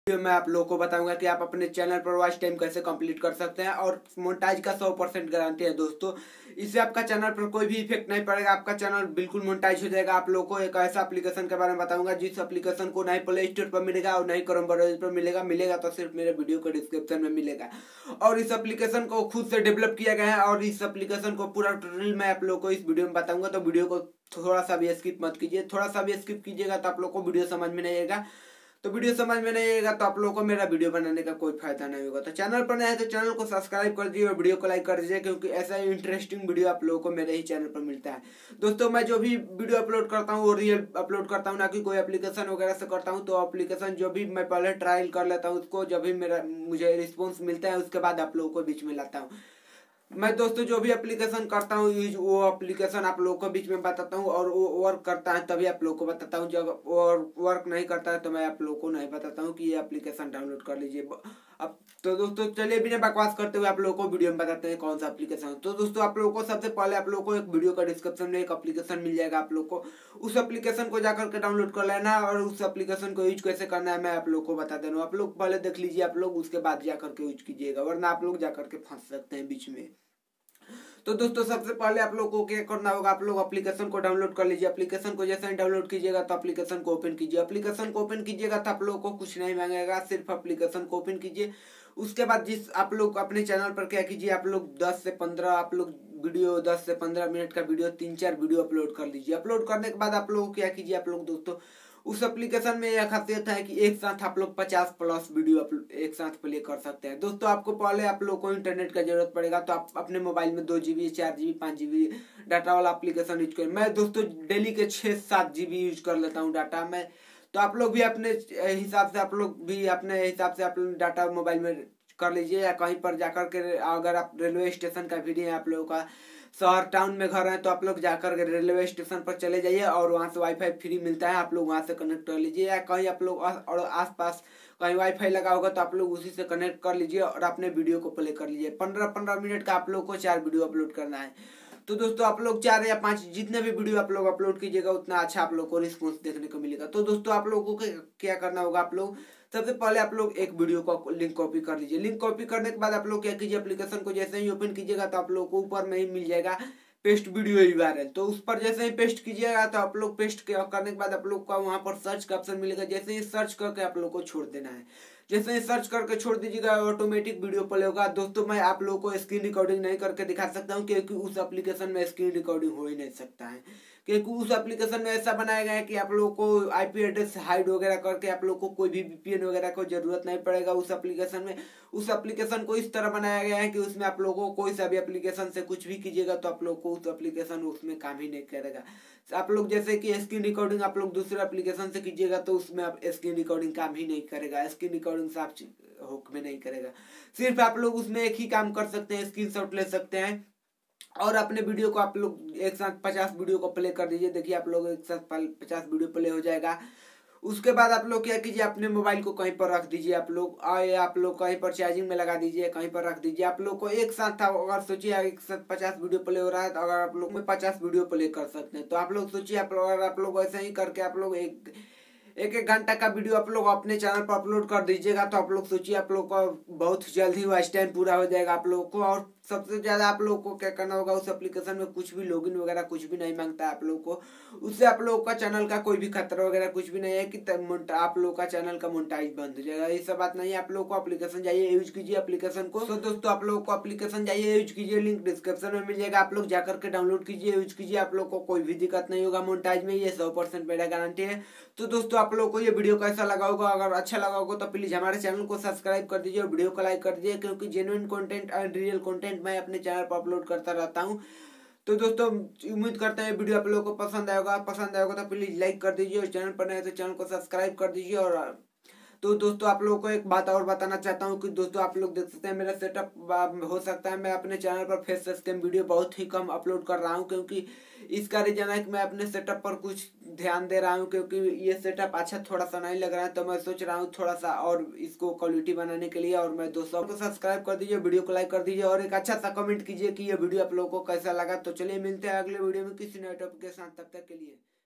मैं आप लोगों को बताऊंगा कि आप अपने चैनल पर वॉच टाइम कैसे कंप्लीट कर सकते हैं और मोनेटाइज का 100% गारंटी है दोस्तों। इससे आपका चैनल पर कोई भी इफेक्ट नहीं पड़ेगा, आपका चैनल बिल्कुल मोनेटाइज हो जाएगा। आप लोगों को एक ऐसा एप्लीकेशन के बारे में बताऊंगा जिस एप्लीकेशन को नहीं प्ले स्टोर पर मिलेगा और नहीं क्रोम ब्राउज़र पर मिलेगा तो सिर्फ मेरे वीडियो के डिस्क्रिप्शन में मिलेगा। और इस एप्लीकेशन को खुद से डेवलप किया गया है और इस एप्लीकेशन को पूरा ट्यूटोरियल मैं आप लोगों को इस वीडियो में बताऊंगा, तो वीडियो को थोड़ा सा भी स्किप मत कीजिए। थोड़ा सा भी स्किप कीजिएगा तो आप लोग को वीडियो समझ में नहीं आएगा, तो वीडियो समझ में नहीं आएगा तो आप लोगों को मेरा वीडियो बनाने का कोई फायदा नहीं होगा। तो चैनल पर नए हैं तो चैनल को सब्सक्राइब कर दीजिए और वीडियो को लाइक कर दीजिए, क्योंकि ऐसा ही इंटरेस्टिंग वीडियो आप लोगों को मेरे ही चैनल पर मिलता है। दोस्तों मैं जो भी वीडियो अपलोड करता हूँ वो रियल अपलोड करता हूँ, ना कि कोई एप्लीकेशन वगैरह से करता हूँ। तो एप्लीकेशन जो भी मैं पहले ट्रायल कर लेता हूँ उसको, जब भी मुझे रिस्पॉन्स मिलता है उसके बाद आप लोगों को बीच में लाता हूँ। मैं दोस्तों जो भी एप्लीकेशन करता हूँ यूज, वो एप्लीकेशन आप लोगों को बीच में बताता हूँ और वो वर्क करता है तभी आप लोगों को बताता हूँ। जब वर्क नहीं करता है तो मैं आप लोगों को नहीं बताता हूँ कि ये एप्लीकेशन डाउनलोड कर लीजिए। अब तो दोस्तों चलिए बिना बकवास करते हुए आप लोगों को वीडियो में बताते हैं कौन सा एप्लीकेशन। तो दोस्तों आप लोगों को सबसे पहले आप लोगों को एक वीडियो का डिस्क्रिप्शन में एक एप्लीकेशन मिल जाएगा, आप लोग को उस एप्लीकेशन को जाकर के डाउनलोड कर लेना और उस एप्लीकेशन को यूज कैसे करना है मैं आप लोग को बता दे रहा हूँ। आप लोग पहले देख लीजिए, आप लोग उसके बाद जाकर के यूज कीजिएगा, वरना आप लोग जाकर के फंस सकते हैं बीच में। तो दोस्तों सबसे पहले आप लोगों को क्या करना होगा, आप लोग एप्लीकेशन को डाउनलोड कर लीजिए। एप्लीकेशन को जैसे ही डाउनलोड कीजिएगा तो एप्लीकेशन को ओपन कीजिए। एप्लीकेशन को ओपन कीजिएगा तो आप लोगों को कुछ नहीं मांगेगा, सिर्फ एप्लीकेशन को ओपन कीजिए। उसके बाद जिस आप लोग अपने चैनल पर क्या कीजिए, आप लोग 10 से 15 आप लोग वीडियो 10 से 15 मिनट का वीडियो 3-4 वीडियो अपलोड कर लीजिए। अपलोड करने के बाद आप लोग क्या कीजिए, आप लोग दोस्तों उस एप्लीकेशन में यह खासियत है कि एक साथ आप लोग 50+ वीडियो एक साथ प्ले कर सकते हैं। दोस्तों आपको पहले आप लोग को इंटरनेट का जरूरत पड़ेगा, तो आप अपने मोबाइल में 2 GB 4 GB 5 GB डाटा वाला एप्लीकेशन यूज करें। मैं दोस्तों डेली के 6-7 GB यूज कर लेता हूँ डाटा में। तो आप लोग भी अपने हिसाब से आप लोग डाटा मोबाइल में कर लीजिए, या कहीं पर जाकर के अगर आप रेलवे स्टेशन का वीडियो है आप लोगों का, शहर टाउन में घर है तो आप लोग जाकर के रेलवे स्टेशन पर चले जाइए और वहां से वाईफाई फ्री मिलता है, आप लोग वहां से कनेक्ट कर लीजिए। या कहीं आप लोग और आसपास कहीं वाईफाई लगा होगा तो आप लोग उसी से कनेक्ट कर लीजिए और अपने वीडियो को प्ले कर लीजिए। 15-15 मिनट का आप लोग को 4 वीडियो अपलोड करना है। तो दोस्तों आप लोग 4 या 5 जितने भी वीडियो आप लोग अपलोड कीजिएगा उतना अच्छा आप लोग को रिस्पॉन्स देखने को मिलेगा। तो दोस्तों आप लोगों को क्या करना होगा, आप लोग सबसे पहले आप लोग एक वीडियो का लिंक कॉपी कर लीजिए। लिंक कॉपी करने के बाद आप लोग क्या कीजिए, एप्लीकेशन को जैसे ही ओपन कीजिएगा तो आप लोग को ऊपर में ही मिल जाएगा पेस्ट वीडियो URL। तो उस पर जैसे ही पेस्ट कीजिएगा तो आप लोग पेस्ट करने के बाद आप लोग का वहां पर सर्च का ऑप्शन मिलेगा। जैसे ही सर्च करके आप लोग को छोड़ देना है, जैसे ही सर्च करके छोड़ दीजिएगा ऑटोमेटिक वीडियो प्ले होगा। दोस्तों मैं आप लोगों को स्क्रीन रिकॉर्डिंग नहीं करके दिखा सकता हूँ, क्योंकि उस एप्लीकेशन में स्क्रीन रिकॉर्डिंग हो ही नहीं सकता है, क्योंकि उस एप्लीकेशन में ऐसा बनाया गया है कि आप लोगों को IP एड्रेस हाइड वगैरह करके आप लोग को कोई भी VPN वगैरह को जरूरत नहीं पड़ेगा उस एप्लीकेशन में। उस एप्लीकेशन को इस तरह बनाया गया है कि उसमें आप लोगों को कोई सा भी एप्लीकेशन से कुछ भी कीजिएगा तो आप लोग को उस एप्लीकेशन उसमें काम ही नहीं करेगा। आप लोग जैसे कि स्क्रीन रिकॉर्डिंग आप लोग दूसरे एप्लीकेशन से कीजिएगा तो उसमें आप स्क्रीन रिकॉर्डिंग काम ही नहीं करेगा, स्क्रीन रिकॉर्डिंग से आप हुक में नहीं करेगा। सिर्फ आप लोग उसमें एक ही काम कर सकते हैं, स्क्रीनशॉट ले सकते हैं और अपने वीडियो को आप लोग एक साथ 50 वीडियो को प्ले कर दीजिए। देखिए आप लोग एक साथ 50 वीडियो प्ले हो जाएगा। उसके बाद आप लोग क्या कीजिए, अपने मोबाइल को कहीं पर रख दीजिए, आप लोग कहीं पर चार्जिंग में लगा दीजिए, कहीं पर रख दीजिए। आप लोग को एक साथ अगर सोचिए एक साथ 50 वीडियो प्ले हो रहा है तो अगर आप लोग में 50 वीडियो प्ले कर सकते हैं। तो आप लोग सोचिए अगर आप लोग ऐसे ही करके आप लोग एक घंटा का वीडियो आप लोग अपने चैनल पर अपलोड कर दीजिएगा तो आप लोग सोचिए आप लोग का बहुत जल्द ही वॉच टाइम पूरा हो जाएगा आप लोगों को। और सबसे ज्यादा आप लोगों को क्या करना होगा, उस एप्लीकेशन में कुछ भी लॉगिन वगैरह कुछ भी नहीं मांगता है आप लोगों को। उससे आप लोगों का चैनल का कोई भी खतरा वगैरह कुछ भी नहीं है कि आप लोगों का चैनल का मोनेटाइज बंद हो जाएगा, ये सब बात नहीं है। आप लोगों को एप्लीकेशन जाइए, यूज कीजिए एप्लीकेशन को। तो दोस्तों आप लोगों को एप्लीकेशन जाइए, यूज कीजिए, लिंक डिस्क्रिप्शन में मिल जाएगा, आप लोग जाकर के डाउनलोड कीजिए, यूज कीजिए। आप लोग को कोई भी दिक्कत नहीं होगा मोनेटाइज में, ये 100% मेरा गारंटी है। तो दोस्तों आप लोगों को ये वीडियो कैसा लगा होगा, अगर अच्छा लगा होगा तो प्लीज हमारे चैनल को सब्सक्राइब कर दीजिए और वीडियो को लाइक कर दीजिए, क्योंकि genuine content and real content मैं अपने चैनल पर अपलोड करता रहता हूँ। तो दोस्तों उम्मीद करते हैं वीडियो आप लोगों को पसंद आएगा तो प्लीज लाइक कर दीजिए और चैनल पर नए तो चैनल को सब्सक्राइब कर दीजिए। और तो दोस्तों आप लोगों को एक बात और बताना चाहता हूँ कि दोस्तों आप लोग देख सकते हैं मेरा सेटअप हो सकता है मैं अपने चैनल पर फेस स्कैम वीडियो बहुत ही कम अपलोड कर रहा हूँ, क्योंकि इसका रीजन है कि मैं अपने सेटअप पर कुछ ध्यान दे रहा हूँ, क्योंकि ये सेटअप अच्छा थोड़ा सा नहीं लग रहा है। तो मैं सोच रहा हूँ थोड़ा सा और इसको क्वालिटी बनाने के लिए। और मैं दोस्तों को सब्सक्राइब कर दीजिए, वीडियो को लाइक कर दीजिए और एक अच्छा सा कमेंट कीजिए कि ये वीडियो आप लोगों को कैसा लगा। तो चलिए मिलते हैं अगले वीडियो में किसी नए टॉपिक के साथ, तब तक के लिए।